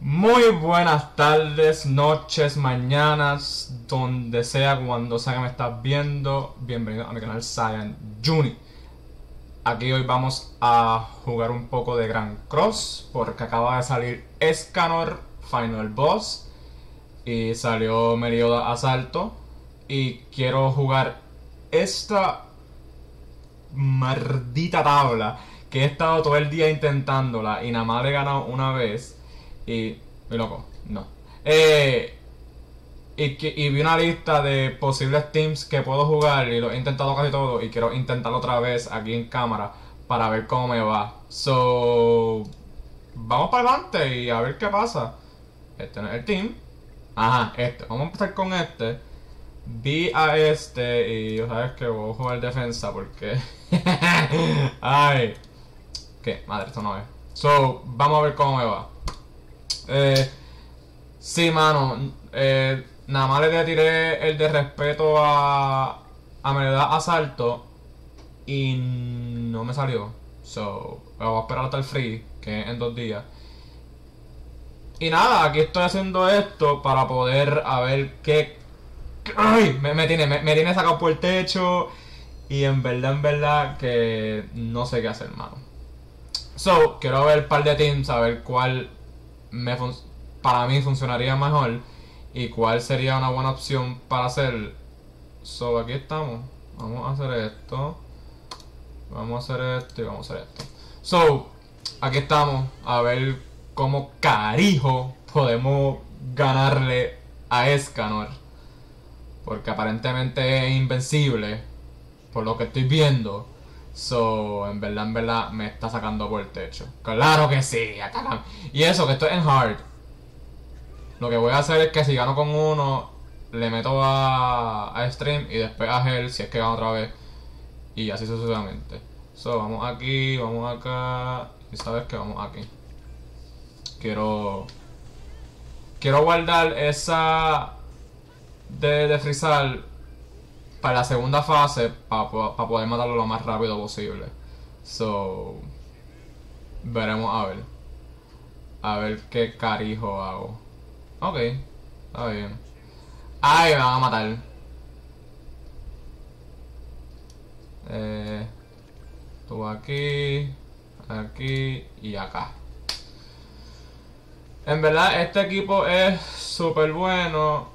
Muy buenas tardes, noches, mañanas, donde sea, cuando sea que me estás viendo. Bienvenido a mi canal Saiyan Juni. Aquí hoy vamos a jugar un poco de Grand Cross, porque acaba de salir Escanor Final Boss y salió Melioda Asalto. Y quiero jugar esta maldita tabla que he estado todo el día intentándola y nada más le he ganado una vez. Y loco, no. Y vi una lista de posibles teams que puedo jugar y lo he intentado casi todo y quiero intentarlo otra vez aquí en cámara para ver cómo me va. So, vamos para adelante y a ver qué pasa. Este no es el team. Ajá, este. Vamos a empezar con este. Vi a este y sabes que voy a jugar defensa porque... Ay. ¿Qué? Madre, esto no es. So, vamos a ver cómo me va. Sí, mano. Nada más le tiré el de respeto a Melioda Asalto y no me salió. So, voy a esperar hasta el free, que es en 2 días. Y nada, aquí estoy haciendo esto para poder a ver qué... ¡Ay! Me tiene sacado por el techo y en verdad que no sé qué hacer, mano. So, quiero ver un par de teams, a ver cuál para mí funcionaría mejor y cuál sería una buena opción para hacer. So, aquí estamos. Vamos a hacer esto. Vamos a hacer esto y vamos a hacer esto. So, aquí estamos. A ver cómo carijo podemos ganarle a Escanor. Porque aparentemente es invencible. Por lo que estoy viendo. So, en verdad me está sacando por el techo. Claro que sí, atacan. Y eso, que estoy en hard. Lo que voy a hacer es que si gano con uno, le meto a stream y después a Hell si es que gano otra vez. Y así sucesivamente. So, vamos aquí, vamos acá. Y sabes que vamos aquí. Quiero guardar esa de frizar para la segunda fase, para poder matarlo lo más rápido posible. So, veremos a ver. A ver qué carijo hago. Ok, está bien. Ay, me van a matar. Tú aquí, aquí y acá. En verdad, este equipo es súper bueno.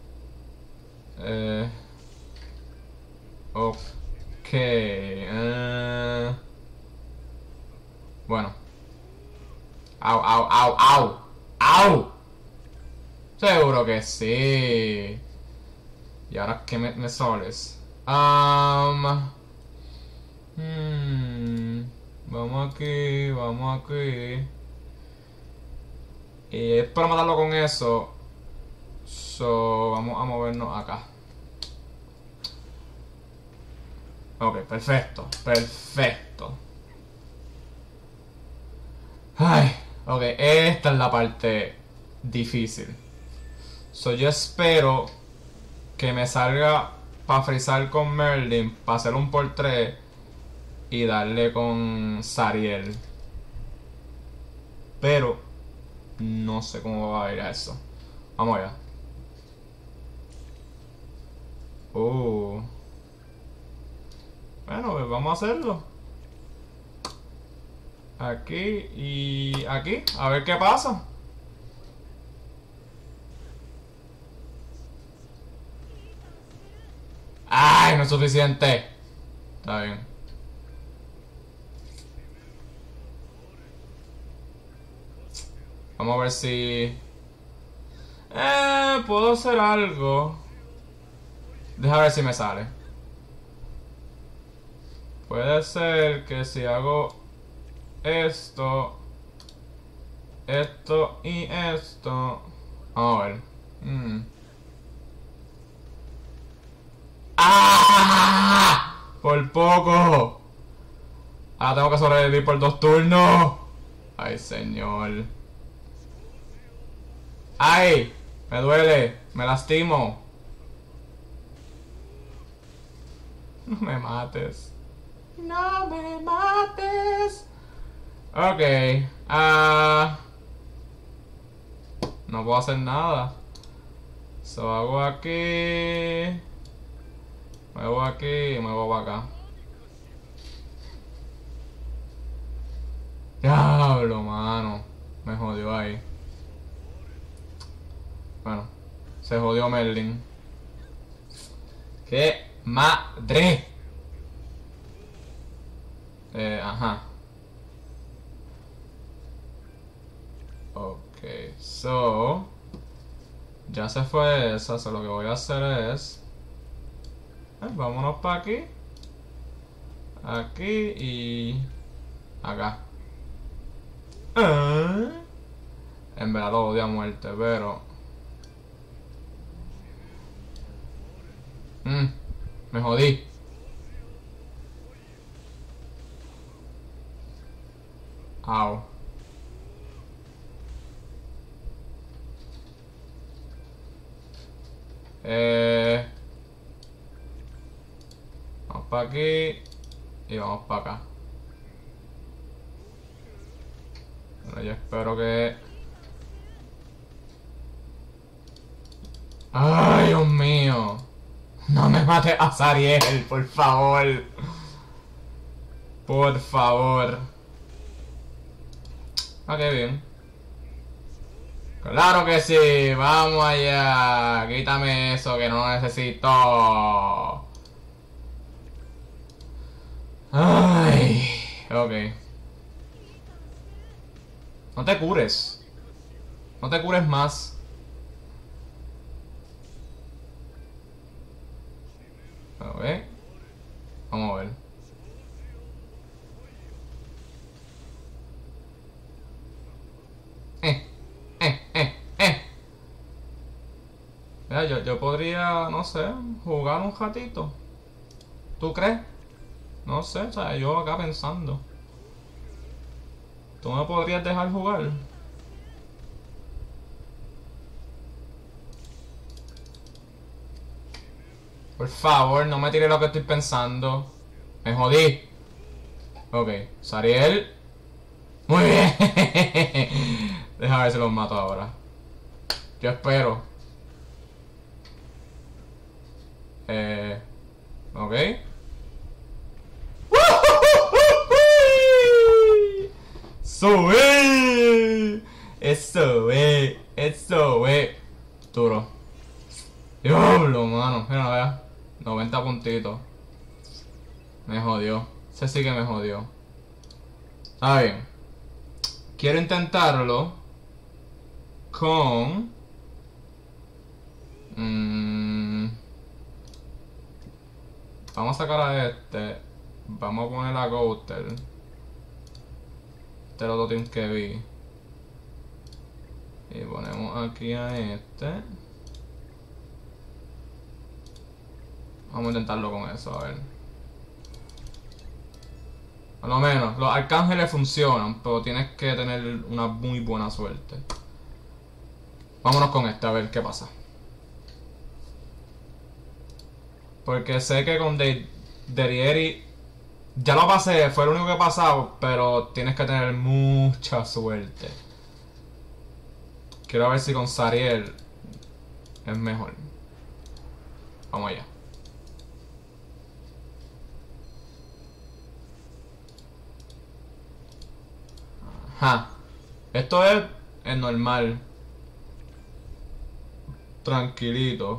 Ok. Bueno. Au, au, au, au. Au. Seguro que sí. ¿Y ahora qué me soles? Vamos aquí, vamos aquí. Y es para matarlo con eso. So, vamos a movernos acá. Ok, perfecto, perfecto. Ay, ok, esta es la parte difícil. So, yo espero que me salga para frizar con Merlin, para hacer un por 3 y darle con Zariel. Pero no sé cómo va a ir a eso. Vamos allá. Bueno, pues vamos a hacerlo. Aquí y aquí. A ver qué pasa. ¡Ay! No es suficiente. Está bien. Vamos a ver si... puedo hacer algo. Deja ver si me sale. Puede ser que si hago esto, esto y esto. Vamos a ver. ¡Ah! Por poco. Ahora tengo que sobrevivir por 2 turnos. Ay, señor. ¡Ay! Me duele. Me lastimo. No me mates. No me mates. Ok. no puedo hacer nada. So hago aquí. Muevo aquí y muevo para acá. Diablo, mano. Me jodió ahí. Bueno, se jodió Merlin. ¡Qué madre! Ajá. Ok, so ya se fue esa, so lo que voy a hacer es vámonos para aquí. Aquí y acá. En verdad lo odio a muerte, pero me jodí. Au. Vamos para aquí y vamos para acá. Bueno, yo espero que... ¡Ay, Dios mío! No me mate a Zariel, por favor. Por favor. Ah, qué bien. Claro que sí, vamos allá. Quítame eso que no lo necesito. Ay, ok. No te cures. No te cures más. Ok. Vamos a ver. Mira, yo podría, no sé, jugar un ratito. ¿Tú crees? No sé, o sea, yo acá pensando. ¿Tú me podrías dejar jugar? Por favor, no me tires lo que estoy pensando. Me jodí. Ok, Zariel. Muy bien. Deja ver si los mato ahora. Yo espero. Ok. Eso es. Duro. Diablo, mano. Mira, vea. 90 puntitos. Me jodió. Ese sí que me jodió. Está bien. Quiero intentarlo con... Vamos a sacar a este. Vamos a poner a Gouter. Este es el otro team que vi. Y ponemos aquí a este. Vamos a intentarlo con eso, a ver. A lo menos, los arcángeles funcionan, pero tienes que tener una muy buena suerte. Vámonos con este, a ver qué pasa. Porque sé que con Derieri ya lo pasé, fue lo único que he pasado, pero tienes que tener mucha suerte. Quiero ver si con Zariel es mejor. Vamos allá. Ajá. Esto es el normal. Tranquilito.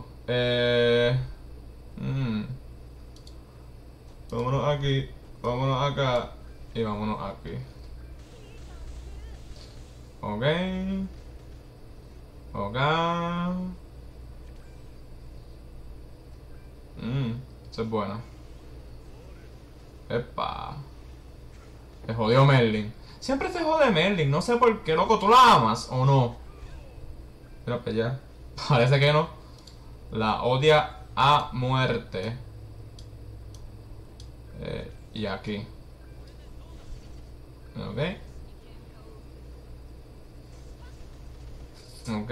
Vámonos aquí, vámonos acá y vámonos aquí. Ok. Ok. Esa es buena. Epa. Te jodió Merlin. Siempre te jode Merlin, no sé por qué, loco, ¿tú la amas o no? Mira, pues ya. Parece que no. La odia a muerte. Y aquí. Ok. Ok.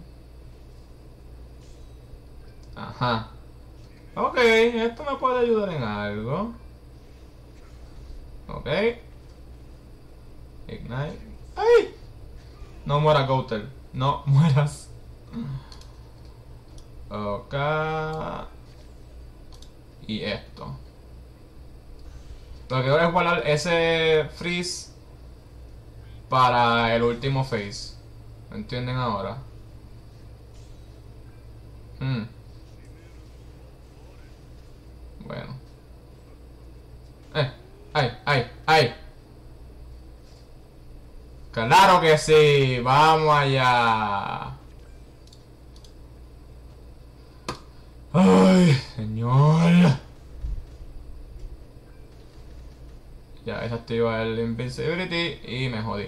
Ajá. Ok, esto me puede ayudar en algo. Ok. Ignite. ¡Ay! No muera Gouter. No mueras. Ok. Y esto. Lo que quiero es guardar ese freeze para el último phase. ¿Me entienden ahora? Bueno. ¡Ay! ¡Ay! ¡Ay! ¡Claro que sí! ¡Vamos allá! ¡Ay, señor! Ya desactiva el Invincibility y me jodí.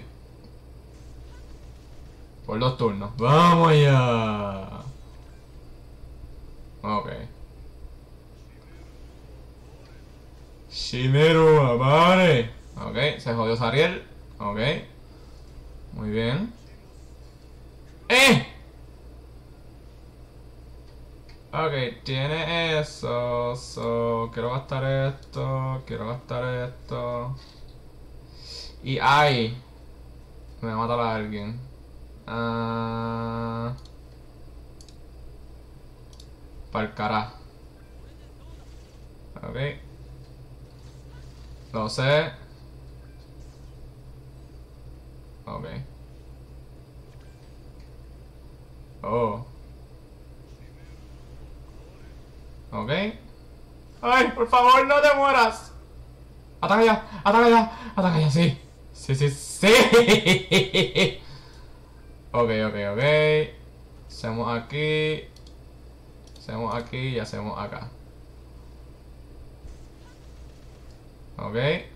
Por 2 turnos. ¡Vamos allá! Ok. Shimeru Amare. Ok, se jodió Zariel. Ok. Muy bien. Ok, tiene eso. Quiero gastar esto. Quiero gastar esto. Y ay. Me va a matar a alguien. Pa'l carajo. Ok. Lo sé. Ok. Oh. Ok. ¡Ay, por favor, no te mueras! ¡Ataca ya! ¡Ataca ya! ¡Ataca ya! ¡Sí! ¡Sí, sí, sí! Ok, ok, ok. Hacemos aquí. Hacemos aquí y hacemos acá. Ok.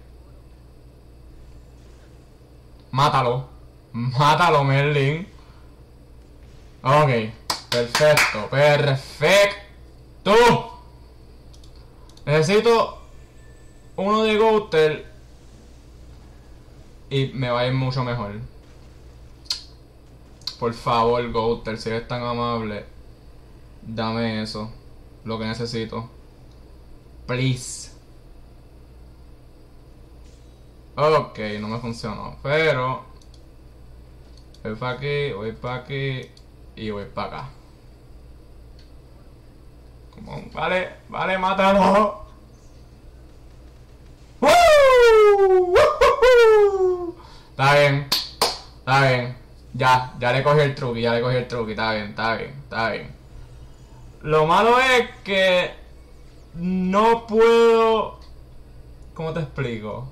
Mátalo. Mátalo, Merlin. Ok. Perfecto. Perfecto. Necesito uno de Gouter y me va a ir mucho mejor. Por favor, Gouter, si eres tan amable, dame eso. Lo que necesito. Please. Ok, no me funcionó. Pero voy para aquí, voy para aquí y voy para acá. Vale, vale, mátalo. Está bien, está bien. Ya le cogí el truqui, ya le cogí el truqui. Está bien, está bien, está bien. Lo malo es que no puedo... ¿Cómo te explico?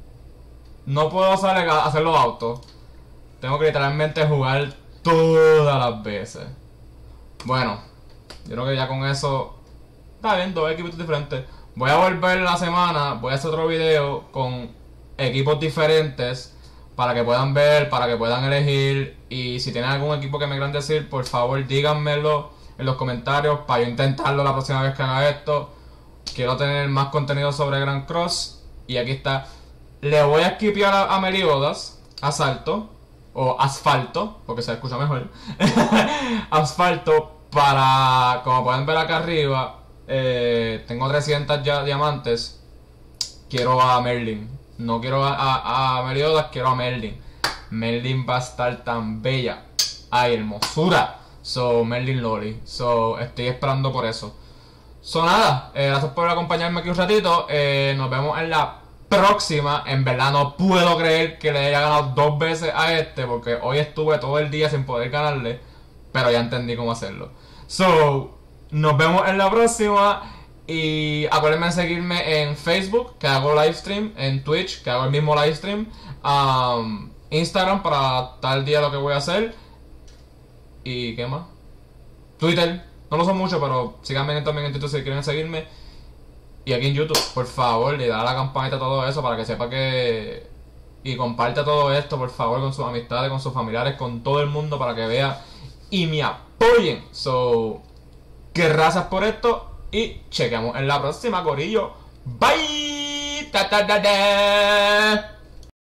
No puedo hacer los autos. Tengo que literalmente jugar todas las veces. Bueno, yo creo que ya con eso está bien, 2 equipos diferentes. Voy a volver la semana, voy a hacer otro video con equipos diferentes para que puedan ver, para que puedan elegir. Y si tienen algún equipo que me quieran decir, por favor díganmelo en los comentarios para yo intentarlo la próxima vez que haga esto. Quiero tener más contenido sobre Grand Cross. Y aquí está. Le voy a skipear a Meliodas, Asalto, o Asfalto, porque se escucha mejor. Asfalto, para, como pueden ver acá arriba, tengo 300 ya diamantes. Quiero a Merlin. No quiero a Meliodas, quiero a Merlin. Merlin va a estar tan bella. Ay, hermosura. So, Merlin Loli. So, estoy esperando por eso. So, nada, gracias por acompañarme aquí un ratito. Nos vemos en la próxima. En verdad no puedo creer que le haya ganado 2 veces a este, porque hoy estuve todo el día sin poder ganarle, pero ya entendí cómo hacerlo. So, nos vemos en la próxima. Y acuérdense de seguirme en Facebook, que hago livestream, en Twitch, que hago el mismo livestream, Instagram para tal día lo que voy a hacer. ¿Y qué más? Twitter, no lo son mucho, pero síganme también en Twitter si quieren seguirme. Y aquí en YouTube, por favor, le da a la campanita todo eso para que sepa que... Y comparte todo esto, por favor, con sus amistades, con sus familiares, con todo el mundo para que vea y me apoyen. So, que gracias por esto y chequeamos en la próxima, corillo. Bye. Ta, ta, ta, ta.